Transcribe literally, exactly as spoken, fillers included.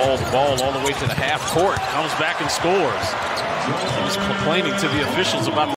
hauls the ball all the way to the half court, comes back and scores. He's complaining to the officials about the